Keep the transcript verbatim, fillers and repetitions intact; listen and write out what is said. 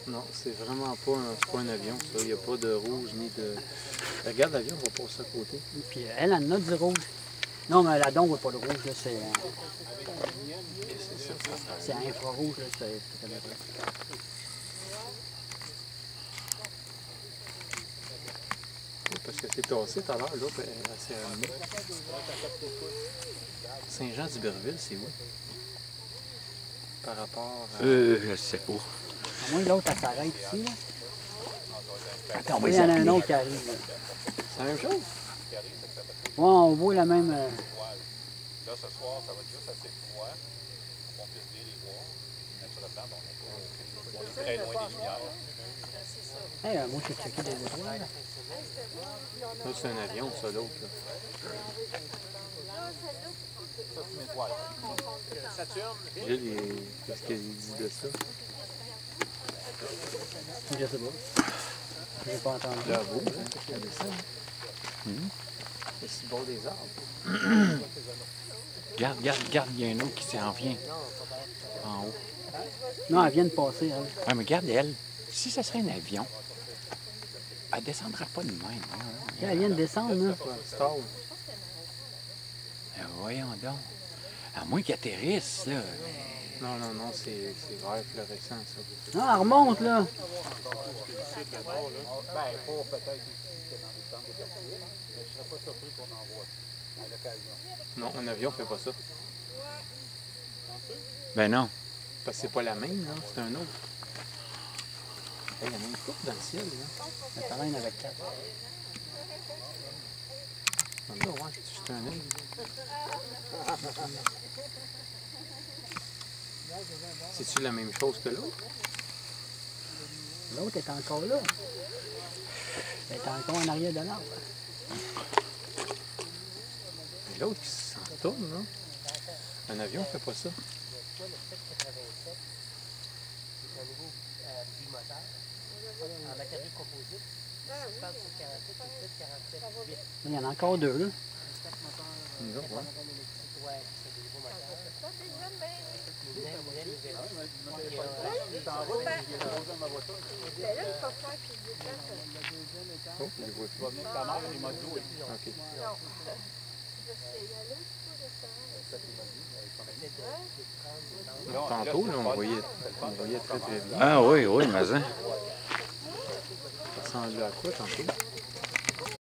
Non, c'est vraiment pas un, pas un avion, ça. Il n'y a pas de rouge ni de... Regarde l'avion, on va passer à côté. Puis elle, elle en a du rouge. Non, mais la donne, pas le rouge, là, c'est... Qu'est-ce que c'est ça? C'est infrarouge, là, c'est... Parce que c'est tassé tout à l'heure, l'autre, elle s'est ramenée. Saint-Jean-d'Iberville, c'est où? Par rapport à... Euh, je sais pas. À moins que l'autre, elle s'arrête ici, là. Attends, on va Il y en a un appeler. autre qui arrive, là. C'est la même chose? Ouais, on voit la même... euh, Là, ce soir, ça va être juste assez froid pour qu'on puisse bien les voir. Naturellement, bon, on est très loin des lumières. Hey, euh, moi, j'ai checké des étoiles, là. Ça, c'est un avion, ça, l'autre. là. Ça, c'est une étoile. Saturne, Gilles, il- qu'est-ce qu'il dit de ça? Je sais pas. J'ai pas entendu. Là, vous, hein? Regardez ça. Hum. C'est si beau des arbres. Regarde, regarde, regarde, il y a un autre qui s'en vient. En haut. Non, elle vient de passer, elle. Ouais, mais regarde, elle. Si ça serait un avion, elle descendra pas de même. Hein. Elle vient de descendre, là. Ouais, Star. Euh, Voyons donc. À moins qu'il atterrisse, là. Non, non, non, c'est c'est vert fluorescent, ça. Non, elle remonte, là. ben, pour peut-être ici, que dans les centres de capture, mais je ne serais pas surpris qu'on en voit à l'occasion. Non, un avion fait pas ça. Ben non. Parce que c'est pas la même, non? C'est un autre. Hey, il y en a une coupe dans le ciel, là. Elle t'emmène avec quatre. On va voir, c'est un œil. C'est-tu la même chose que l'autre? L'autre est encore là. Elle est encore en arrière de l'arbre. Mais l'autre qui s'en tourne, non? Un avion fait pas ça. Il y en a encore deux, là. Nous autres, ouais. Oh, je les vois plus. OK. Tantôt, là, on voyait, on voyait très très bien. Ah oui, oui, mais hein. Ça ressemblait à quoi tantôt?